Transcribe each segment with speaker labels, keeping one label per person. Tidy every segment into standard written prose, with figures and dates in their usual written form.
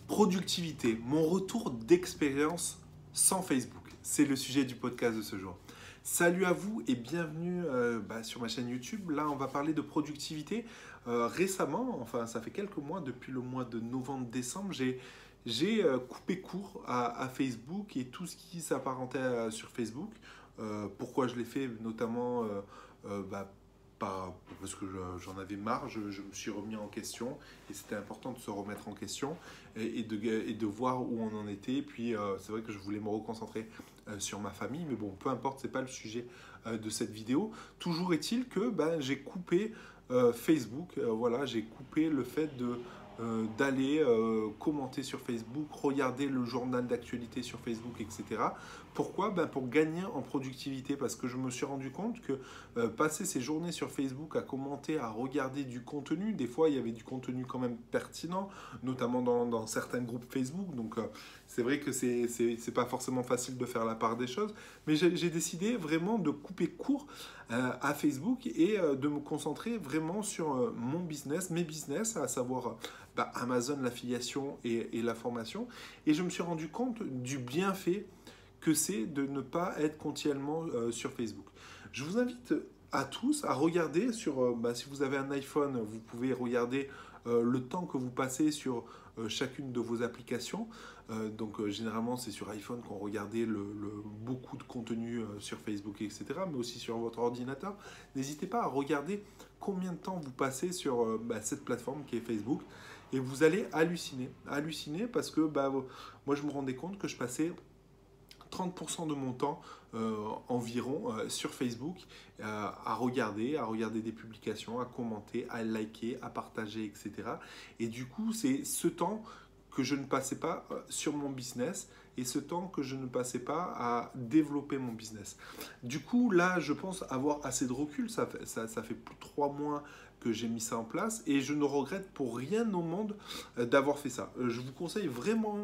Speaker 1: Productivité, mon retour d'expérience sans Facebook. C'est le sujet du podcast de ce jour. Salut à vous et bienvenue sur ma chaîne YouTube. Là, on va parler de productivité. Récemment, enfin ça fait quelques mois, depuis le mois de novembre-décembre, j'ai coupé court à Facebook et tout ce qui s'apparentait sur Facebook. Pourquoi je l'ai fait notamment parce que j'en avais marre, je me suis remis en question et c'était important de se remettre en question et de voir où on en était. Puis c'est vrai que je voulais me reconcentrer sur ma famille, mais bon, peu importe, c'est pas le sujet de cette vidéo. Toujours est-il que j'ai coupé Facebook, voilà, j'ai coupé le fait d'aller commenter sur Facebook, regarder le journal d'actualité sur Facebook, etc. Pourquoi? Pour gagner en productivité, parce que je me suis rendu compte que passer ces journées sur Facebook à commenter, à regarder du contenu, des fois il y avait du contenu quand même pertinent, notamment dans certains groupes Facebook, donc c'est vrai que c'est pas forcément facile de faire la part des choses, mais j'ai décidé vraiment de couper court à Facebook et de me concentrer vraiment sur mon business, mes business, à savoir Amazon, l'affiliation et la formation. Et je me suis rendu compte du bienfait que c'est de ne pas être continuellement sur Facebook. Je vous invite à tous à regarder si vous avez un iPhone, vous pouvez regarder le temps que vous passez sur chacune de vos applications. Généralement, c'est sur iPhone qu'on regardait beaucoup de contenu sur Facebook, etc., mais aussi sur votre ordinateur. N'hésitez pas à regarder combien de temps vous passez sur cette plateforme qui est Facebook et vous allez halluciner parce que moi, je me rendais compte que je passais 30% de mon temps environ sur Facebook à regarder des publications, à commenter, à liker, à partager, etc. Et du coup, c'est ce temps que je ne passais pas sur mon business et ce temps que je ne passais pas à développer mon business. Du coup, là, je pense avoir assez de recul. Ça fait plus de 3 mois que j'ai mis ça en place et je ne regrette pour rien au monde d'avoir fait ça. Je vous conseille vraiment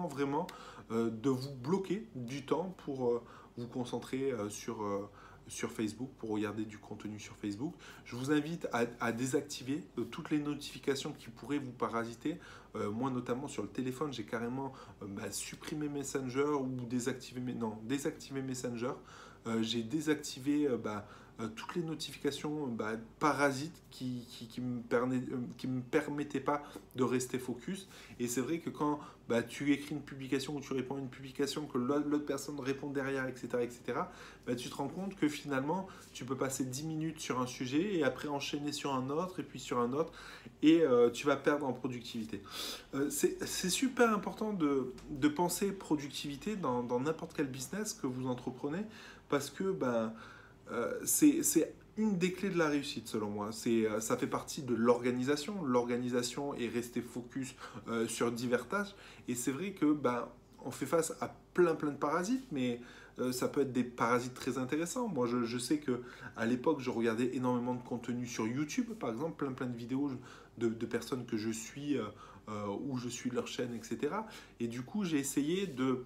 Speaker 1: de vous bloquer du temps pour vous concentrer sur Facebook, pour regarder du contenu sur Facebook. Je vous invite à désactiver toutes les notifications qui pourraient vous parasiter. Moi, notamment sur le téléphone, j'ai carrément supprimé Messenger ou désactivé Messenger. J'ai désactivé toutes les notifications parasites qui me permettaient pas de rester focus. Et c'est vrai que quand tu écris une publication ou tu réponds à une publication, que l'autre personne répond derrière, etc., tu te rends compte que finalement, tu peux passer 10 minutes sur un sujet et après enchaîner sur un autre et puis sur un autre et tu vas perdre en productivité. C'est super important de penser productivité dans n'importe quel business que vous entreprenez parce que c'est une des clés de la réussite selon moi. Ça fait partie de l'organisation. L'organisation est rester focus sur diverses tâches. Et c'est vrai que on fait face à plein de parasites, mais ça peut être des parasites très intéressants. Moi, je sais que à l'époque, je regardais énormément de contenu sur YouTube, par exemple, plein de vidéos de personnes que je suis où je suis leur chaîne, etc. Et du coup, j'ai essayé de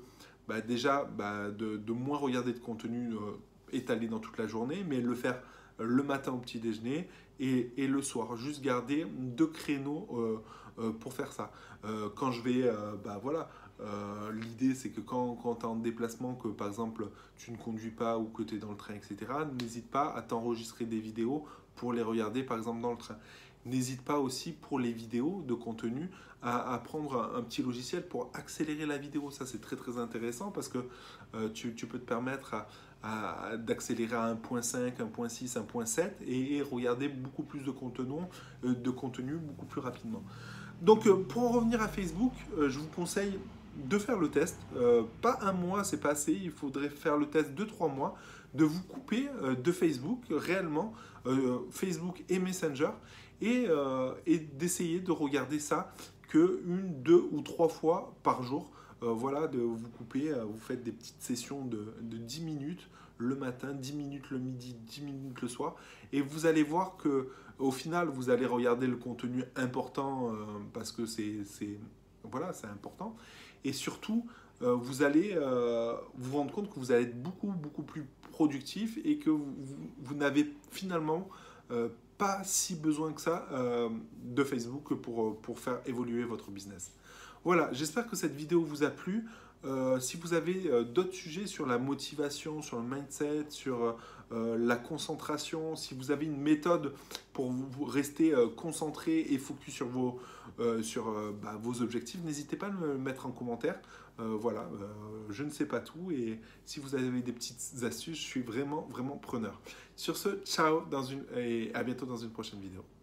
Speaker 1: moins regarder de contenu étalé dans toute la journée, mais le faire le matin au petit déjeuner et le soir. Juste garder 2 créneaux pour faire ça. Quand je vais, l'idée c'est que quand tu es en déplacement, que par exemple tu ne conduis pas ou que tu es dans le train, etc., n'hésite pas à t'enregistrer des vidéos pour les regarder par exemple dans le train. N'hésite pas aussi pour les vidéos de contenu à prendre un petit logiciel pour accélérer la vidéo. Ça, c'est très intéressant parce que tu peux te permettre d'accélérer à 1.5, 1.6, 1.7 et regarder beaucoup plus de contenu beaucoup plus rapidement. Donc, pour en revenir à Facebook, je vous conseille de faire le test. Pas un mois, c'est pas assez. Il faudrait faire le test 2-3 mois, de vous couper de Facebook, réellement, Facebook et Messenger, et d'essayer de regarder ça que 1, 2 ou 3 fois par jour. Voilà, de vous couper, vous faites des petites sessions de 10 minutes le matin, 10 minutes le midi, 10 minutes le soir, et vous allez voir que au final, vous allez regarder le contenu important parce que c'est important, et surtout, vous allez vous rendre compte que vous allez être beaucoup plus productif et que vous n'avez finalement pas si besoin que ça de Facebook pour faire évoluer votre business. Voilà, j'espère que cette vidéo vous a plu. Si vous avez d'autres sujets sur la motivation, sur le mindset, sur la concentration, si vous avez une méthode pour vous rester concentré et focus sur vos objectifs, n'hésitez pas à me le mettre en commentaire. Voilà, je ne sais pas tout et si vous avez des petites astuces, je suis vraiment, vraiment preneur. Sur ce, ciao et à bientôt dans une prochaine vidéo.